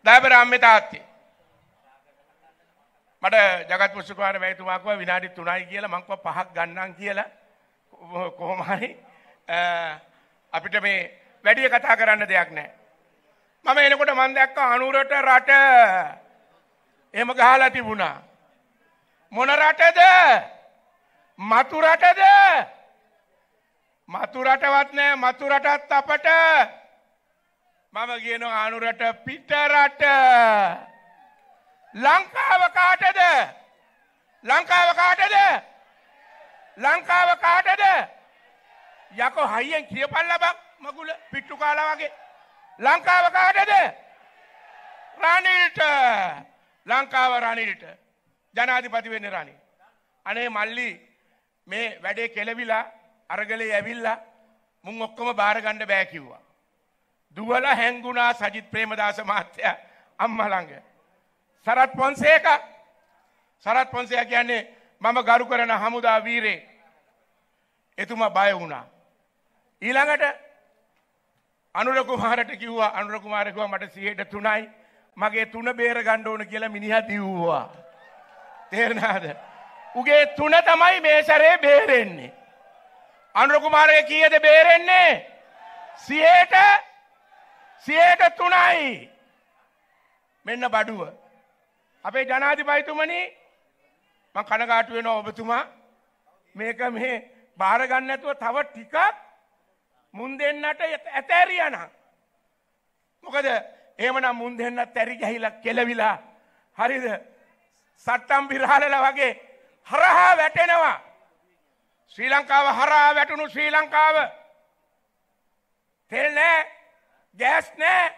දයබර අම්මේ තාත්තේ මට ජගත් පුස්තකාර මැතිතුමා කිව්වා විනාඩි 3යි කියලා මං කිව්වා 5ක් ගන්නම් කියලා කොහොම හරි අපිට මේ වැඩි කතා කරන්න දෙයක් නැහැ. මම එනකොට මම දැක්කා අනුරට රට එහෙම ගහලා තිබුණා. මොන රටද? මතු රටද? මතු රටවත් නෑ. මතු රටත් අපට. මම කියනවා අනුරට පිට රට. ලංකාව කාටද? ලංකාව කාටද? ලංකාව කාටද? යකෝ හයියෙන් කියපල්ලා බං මගුල පිට්ටු කාලා වගේ. ලංකාව කාටද? රනිල්ට. ලංකාව රනිල්ට. ජනාධිපති වෙන්නේ රනිල්. අනේ මල්ලි මේ වැඩේ කෙලවිලා අරගලේ ඇවිල්ලා මුන් ඔක්කොම බාර ගන්න බෑ කිව්වා. දුවලා හැංගුණා සජිත් ප්‍රේමදාස මහත්තයා අම්මා ළඟ. සරත් පොන්සේකා කියන්නේ මම ගරු කරන හමුදා වීරේ. එතුමා බය වුණා. ඊළඟට අනුර කුමාරට කිව්වා මට 103යි මගේ 3 බේර ගන්න ඕන කියලා මිනිහා දිව්වා. තේරෙනවද? උගේ 3 තමයි මේ සැරේ බේරෙන්නේ. අනුර කුමාරගේ කීයද බේරෙන්නේ? 103යි. මෙන්න බඩුව. අපේ ජනාධිපතිතුමනි මම කනගාටු වෙනවා ඔබතුමා මේක මේ බාර ගන්න නැතුව තව ටිකක් මුන් දෙන්නට ඇතෑරියා නම්. මොකද එහෙමනම් මුන් දෙන්නත් ඇරි ගහිලා කෙලවිලා හරිද? සට්ටම් බිරහලලා වගේ හරහා වැටෙනවා. ශ්‍රී ලංකාව හරහා වැටුණු ශ්‍රී ලංකාව. තෙල් නැහැ, ගෑස් නැහැ.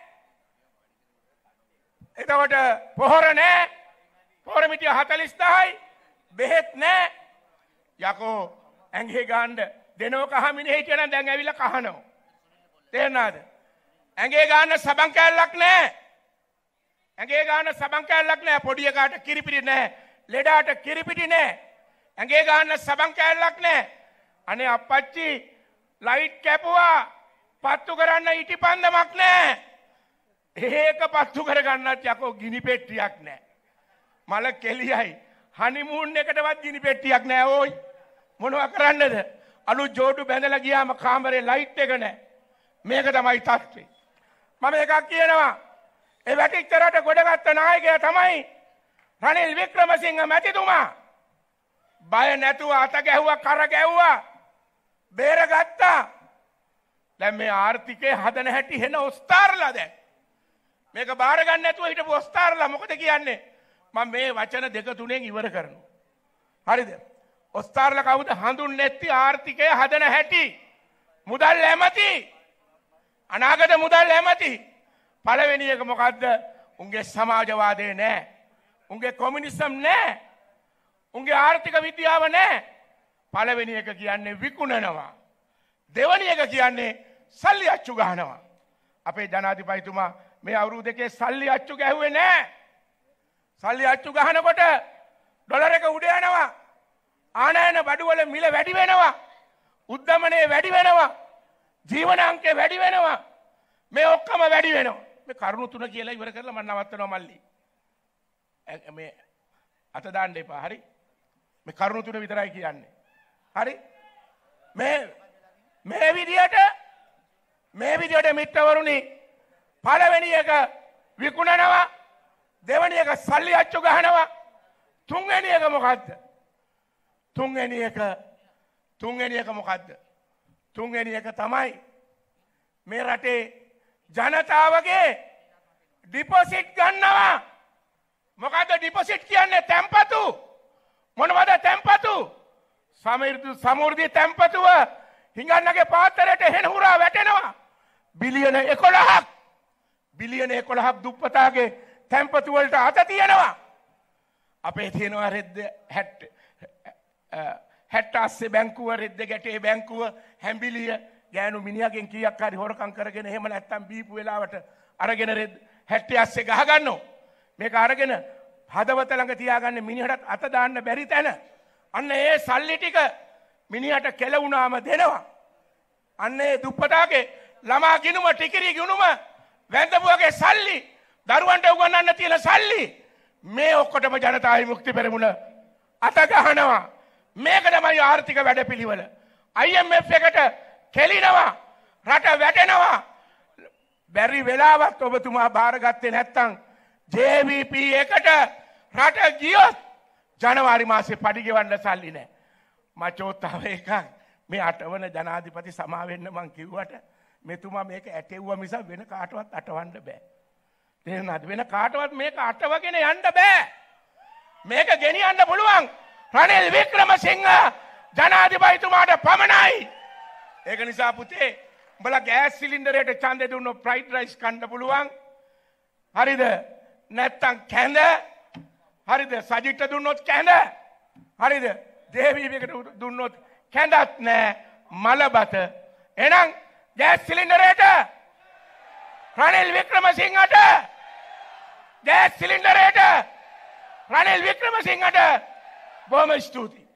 එතකොට පොහොර නැහැ. පොහොර මිටිය 40000යි. බෙහෙත් නැහැ. යකෝ ඇඟේ ගන්න දෙනව කහමිනේ හිටියනම් දැන් ඇවිල්ලා කහනවා. තේරෙනවද? ඇඟේ ගන්න සබන් කැල්ලක් නැහැ. ඇඟේ ගන්න සබන් කැල්ලක් නැහැ. පොඩි එකාට කිරිපිටි නැහැ. ලෙඩාට කිරිපිටි නැහැ. ඇඟේ ගන්න සබන් කැල්ලක් නැහැ. අනේ අප්පච්චි ලයිට් කැපුවා. පත්තු කරන්න ඉටිපන්දමක් නැහැ. ඒක පත්තු කරගන්නත් යකෝ ගිනි පෙට්ටියක් නැහැ. මල කෙලියයි. හනිමූන් එකටවත් ගිනි පෙට්ටියක් නැහැ ඕයි. මොනවා කරන්නද? අලුත් ජෝඩු බැඳලා ගියාම කාමරේ ලයිට් එක නැහැ. මේක තමයි තත්ත්වය. මම එකක් කියනවා. ඒ වැටිච්ච රට ගොඩගත්ත නායකයා තමයි රනිල් වික්‍රමසිංහ මැතිතුමා. බය නැතුව අත ගැහුවා, කර ගැහුවා. බේරගත්තා. දැන් මේ ආර්ථිකේ හදන හැටි හෙන ඔස්තාරලා දැන්. මේක බාර ගන්න නැතුව හිටපු ඔස්තාරලා මොකද කියන්නේ? මම මේ වචන දෙක තුනෙන් ඉවර කරනවා. හරිද? ඔස්තාරලා කවුද? හඳුන්නේ නැති ආර්ථිකය හදන හැටි. මුදල් ඇමති. අනාගත මුදල් ඇමති. පළවෙනි එක මොකද්ද? උන්ගේ සමාජවාදේ නැහැ. උන්ගේ කොමියුනිසම් නැහැ. උන්ගේ ආර්ථික විද්‍යාව නැහැ. පළවෙනි එක කියන්නේ විකුණනවා. දෙවෙනි එක කියන්නේ සල්ලි අච්චු ගහනවා. අපේ ජනාධිපතිතුමා මේ අවුරුදු දෙකේ සල්ලි අච්චු ගැහුවේ නැහැ. සල්ලි අච්චු ගහනකොට ඩොලර් එක උඩ යනවා. ආනයන බඩුවල මිල වැඩි වෙනවා. උද්දමනය වැඩි වෙනවා. ජීවන අංකය වැඩි වෙනවා. මේ ඔක්කොම වැඩි වෙනවා. මේ කරුණු තුන කියලා ඉවර කරලා මම නවත්තනවා මල්ලි. මේ අත දාන්න එපා. හරි? මේ කරුණු තුන විතරයි කියන්නේ. හරි? මේ විදියට මිත්‍රවරුනි පළවෙනි එක විකුණනවා. දෙවෙනි එක සල්ලි අච්චු ගහනවා. තුන්වෙනි එක මොකද්ද? තුන්වෙනි එක මොකද්ද? තුන්වෙනි එක තමයි මේ රටේ ජනතාවගේ ඩිපොසිට් ගන්නවා. මොකද්ද ඩිපොසිට් කියන්නේ? තැන්පතු. මොනවද තැන්පතු? සමෘද්ධි තැන්පතුව හිඟන්නගේ පාත්‍රයට හෙනහුරා වැටෙනවා. බිලියන 11ක් දුප්පතාගේ තැන්පතු වලට අත තියෙනවා. අපේ තියෙනවා රෙද්ද 60 බැංකුව, රෙද්ද ගැටේ බැංකුව, හැඹිලිය ගෑනු මිනිහගෙන් කීයක් හරි හොරකම් කරගෙන එහෙම නැත්තම් බීපු වෙලාවට අරගෙන රෙද්ද 60 ගහ ගන්නවා. මේක අරගෙන හදවත ළඟ තියාගන්න මිනිහට අත දාන්න බැරි තැන. අන්න ඒ සල්ලි ටික මිනිහට කෙලවුණාම දෙනවා. අන්න ඒ දුප්පතාගේ ළමා ගිනුම, ටිකිරි ගිනුම, වැඳපුවගේ සල්ලි දරුවන්ට උගන්වන්න තියෙන සල්ලි මේ ඔක්කොටම ජනතා විමුක්ති පෙරමුණ අත ගහනවා. මේක තමයි ආර්ථික වැඩපිළිවෙල. IMF එකට කෙලිනවා. රට වැටෙනවා. බැරි වෙලාවත් ඔබතුමා බාරගත්තේ නැත්තම් JVP එකට රට ගියොත් ජනවාරි මාසේ පඩි ගෙවන්න සල්ලි නැහැ. මචෝ තව එකක් මේ 8 වන ජනාධිපති සමා වෙන්න මං කිව්වට මෙතුමා මේක ඇටෙව්වා මිස වෙන කාටවත් අටවන්න බෑ. තේරෙනවද? වෙන කාටවත් මේක අටවගෙන යන්න බෑ. මේක ගෙනියන්න පුළුවන් රනිල් වික්‍රමසිංහ ජනාධිපතිතුමාට පමණයි. ඒක නිසා පුතේ උඹලා ගෑස් සිලින්ඩරයට ඡන්දෙ දුන්නොත් ෆ්‍රයිඩ් රයිස් කන්න පුළුවන්. හරිද? නැත්තම් කැඳ. හරිද? සජිත්ට දුන්නොත් කැඳ. හරිද? දේවීවිකට දුන්නොත් කැඳත් නෑ මලබත. එහෙනම් ගෑස් සිලින්ඩරයට රනිල් වික්‍රමසිංහට ගෑස් සිලින්ඩරයට රනිල් වික්‍රමසිංහට බොහොම ස්තුතියි.